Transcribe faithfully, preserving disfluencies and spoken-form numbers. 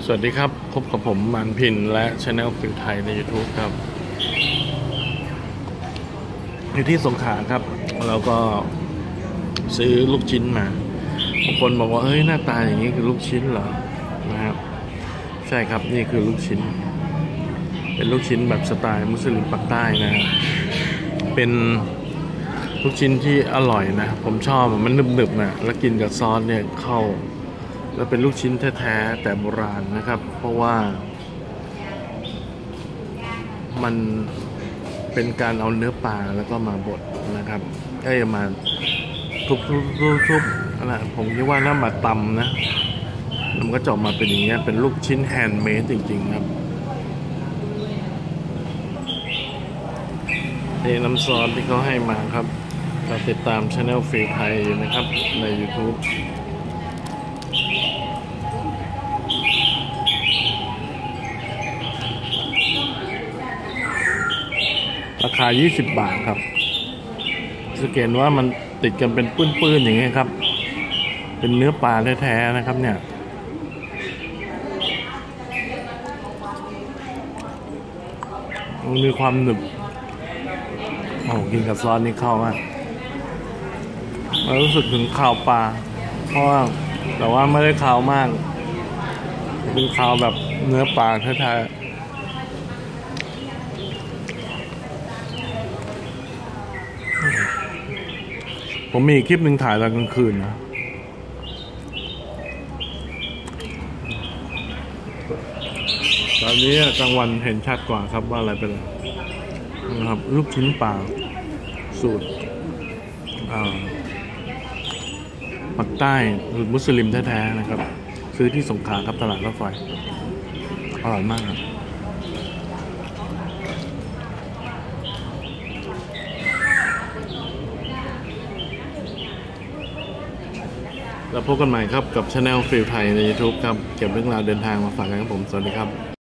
สวัสดีครับพบกับผมมานพินและช anel ฟิลไทยใน YouTube ครับอยู่ที่สงขลาครับเราก็ซื้อลูกชิ้นมาบางคนบอกว่าเฮ้ยหน้าตาอย่างนี้คือลูกชิ้นเหรอนะครับใช่ครับนี่คือลูกชิ้นเป็นลูกชิ้นแบบสไตล์มุสลิมปักใต้นะเป็นลูกชิ้นที่อร่อยนะผมชอบมันหนึบๆนะแล้วกินกับซอสเนี่ยเข้าแล้วเป็นลูกชิ้นแท้ๆแต่โบราณนะครับเพราะว่ามันเป็นการเอาเนื้อปลาแล้วก็มาบดนะครับไอ้มาทุบๆๆๆนะผมคิดว่าน่ามาตำนะมันก็จะออกมาเป็นอย่างเงี้ยเป็นลูกชิ้นแฮนด์เมดจริงๆครับนี่น้ำซอสที่เขาให้มาครับเราติดตามช anel ฟิลไทยนะครับใน YouTubeราคายี่สิบบาทครับสังเกตว่ามันติดกันเป็นปื้นๆอย่างเงี้ยครับเป็นเนื้อปลาแท้ๆนะครับเนี่ยมันมีความหนึบโอ้กินกับซอสนี่เข้ามากเรารู้สึกถึงข่าวปลาเพราะว่าแต่ว่าไม่ได้ข่าวมากเป็นข่าวแบบเนื้อปลาแท้ๆผมมีคลิปหนึ่งถ่ายตอนกลางคืนนะตอนนี้กลางวันเห็นชัดกว่าครับว่าอะไรเป็นอะไรนะครับลูกชิ้นปลาสูตรปักใต้หรือมุสลิมแท้ๆนะครับซื้อที่สงขลาครับตลาดรถไฟอร่อยมากครับแล้วพบกันใหม่ครับกับช anel ฟิลไทยใน YouTube ครับเก็บเรื่องราวเดินทางมาฝากกันครับผมสวัสดีครับ